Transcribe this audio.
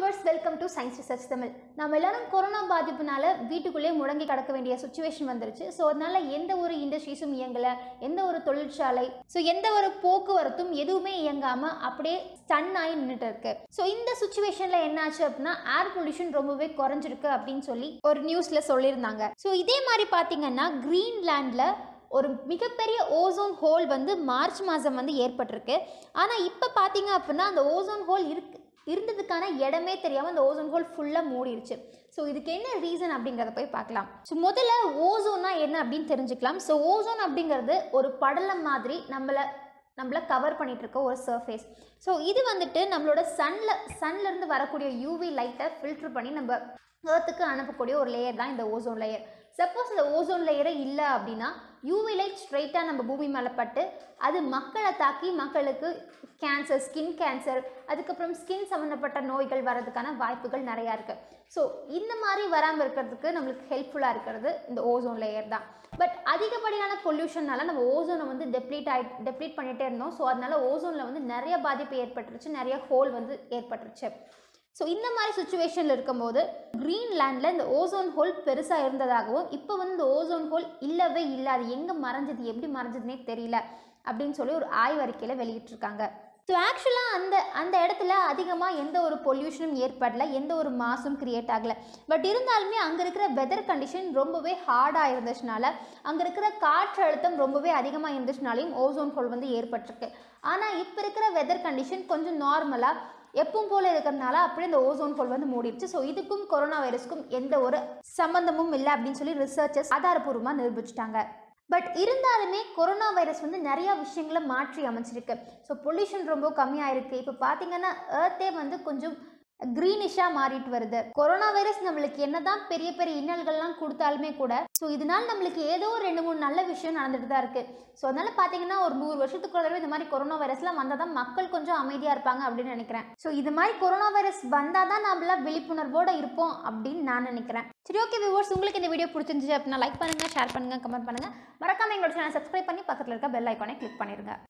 viewers, welcome to Science Research Tamil. நம்ம எல்லாரும் corona பாதிப்புனால வீட்டுக்குள்ளே முடங்கி கிடக்க வேண்டிய சிச்சுவேஷன் வந்துருச்சு. ஸோ அதனால எந்த ஒரு இண்டஸ்ட்ரீஸும் இயங்கலை, எந்த ஒரு தொழிற்சாலை, ஸோ எந்த ஒரு போக்குவரத்தும் எதுவுமே இயங்காமல் அப்படியே ஸ்டன் ஆகி நின்றுட்டு இருக்கு. ஸோ இந்த சுச்சுவேஷனில் என்னாச்சு அப்படின்னா ஏர் பொல்யூஷன் ரொம்பவே குறைஞ்சிருக்கு அப்படின்னு சொல்லி ஒரு நியூஸில் சொல்லியிருந்தாங்க. ஸோ இதே மாதிரி பார்த்தீங்கன்னா கிரீன்லாண்டில் ஒரு மிகப்பெரிய ஓசோன் ஹோல் வந்து மார்ச் மாதம் வந்து ஏற்பட்டிருக்கு. ஆனால் இப்போ பார்த்தீங்க அப்படின்னா அந்த ஓசோன் ஹோல் இருந்ததுக்கான இடமே தெரியாமல் அந்த ஓசோன் ஹோல் ஃபுல்லாக மூடிடுச்சு. ஸோ இதுக்கு என்ன ரீசன் அப்படிங்கிறத போய் பார்க்கலாம். ஸோ முதல்ல ஓசோன்னா என்ன அப்படின்னு தெரிஞ்சுக்கலாம். ஸோ ஓசோன் அப்படிங்கிறது ஒரு படலம் மாதிரி நம்மளை கவர் பண்ணிட்டு இருக்க ஒரு சர்ஃபேஸ். ஸோ இது வந்துட்டு நம்மளோட சன்லேருந்து வரக்கூடிய யூவி லைட்டை ஃபில்ட்ரு பண்ணி நம்ம ஏர்த்துக்கு அனுப்பக்கூடிய ஒரு லேயர் தான் இந்த ஓசோன் லேயர். சப்போஸ் இந்த ஓசோன் லேயரே இல்லை அப்படின்னா யூவி லைட் ஸ்ட்ரைட்டாக நம்ம பூமி மேலே பட்டு அது மக்களை தாக்கி மக்களுக்கு கேன்சர், ஸ்கின் கேன்சர், அதுக்கப்புறம் ஸ்கின் சம்மந்தப்பட்ட நோய்கள் வர்றதுக்கான வாய்ப்புகள் நிறையா இருக்குது. ஸோ இந்த மாதிரி வராமல் இருக்கிறதுக்கு நம்மளுக்கு ஹெல்ப்ஃபுல்லாக இருக்கிறது இந்த ஓசோன் லேயர் தான். பட் அதிகப்படியான பொல்யூஷனால் நம்ம ஓசோனை வந்து டெப்ளீட் பண்ணிகிட்டே இருந்தோம். ஸோ அதனால் ஓசோனில் வந்து நிறைய பாதிப்பு ஏற்பட்டுருச்சு, நிறைய ஹோல் வந்து ஏற்பட்டுருச்சு. ஸோ இந்த மாதிரி சுச்சுவேஷனில் இருக்கும்போது கிரீன்லாண்டில் இந்த ஓசோன் ஹோல் பெருசாக இருந்ததாகவும் இப்போ வந்து இந்த ஓசோன் ஹோல் இல்லவே இல்லை, அது எங்கே மறைஞ்சது, எப்படி மறைஞ்சதுனே தெரியல அப்படின்னு சொல்லி ஒரு ஆய்வறிக்கையில் வெளியிட்டிருக்காங்க. ஸோ ஆக்சுவலாக அந்த இடத்துல அதிகமாக எந்த ஒரு பொல்யூஷனும் ஏற்படலை, எந்த ஒரு மாசும் கிரியேட் ஆகலை. பட் இருந்தாலுமே அங்கே இருக்கிற வெதர் கண்டிஷன் ரொம்பவே ஹார்டாக இருந்துச்சுனால, அங்கே இருக்கிற காற்று அழுத்தம் ரொம்பவே அதிகமாக இருந்துச்சுனாலையும் ஓசோன் ஹோல் வந்து ஏற்பட்டிருக்கு. ஆனால் இப்போ இருக்கிற வெதர் கண்டிஷன் கொஞ்சம் நார்மலாக எப்பவும் போல இருக்கிறதுனால அப்படியே இந்த ஓசோன் ஹோல் வந்து மூடிடுச்சு. ஸோ இதுக்கும் கொரோனா வைரஸ்க்கும் எந்த ஒரு சம்மந்தமும் இல்லை அப்படின்னு சொல்லி ரிசர்ச்சர்ஸ் ஆதாரப்பூர்வமாக நிரூபிச்சிட்டாங்க. பட் இருந்தாலுமே கொரோனா வைரஸ் வந்து நிறையா விஷயங்களை மாற்றி அமைச்சிருக்கு. ஸோ பொல்யூஷன் ரொம்ப கம்மியாக இருக்குது. இப்போ பார்த்தீங்கன்னா ஏர்த்தே வந்து கொஞ்சம் க்ரீனிஷாக மாறிட்டு வருது. கொரோனா வைரஸ் நம்மளுக்கு என்னதான் பெரிய பெரிய இன்னல்கள்லாம் கொடுத்தாலுமே கூட ஸோ இதனால் நம்மளுக்கு ஏதோ ஒரு 2-3 நல்ல விஷயம் நடந்துட்டு தான் இருக்குது. ஸோ அதனால் பார்த்தீங்கன்னா ஒரு 100 வருஷத்துக்கு ஒரு தடவை இந்த மாதிரி கொரோனா வைரஸ்லாம் வந்தால் தான் மக்கள் கொஞ்சம் அமைதியாக இருப்பாங்க அப்படின்னு நினைக்கிறேன். ஸோ இது மாதிரி கொரோனா வைரஸ் வந்தால் தான் நம்மளாம் விழிப்புணர்வோடு இருப்போம் அப்படின்னு நான் நினைக்கிறேன். சரி, ஓகே வியூவர்ஸ், உங்களுக்கு இந்த வீடியோ பிடிச்சிருந்துச்சு அப்படின்னா லைக் பண்ணுங்கள், ஷேர் பண்ணுங்கள், கமெண்ட் பண்ணுங்கள். மறக்காமல் எங்களோட சேனல் சப்ஸ்கிரைப் பண்ணி பக்கத்தில் இருக்க பெல் ஐக்கானை கிளிக் பண்ணிடுங்க.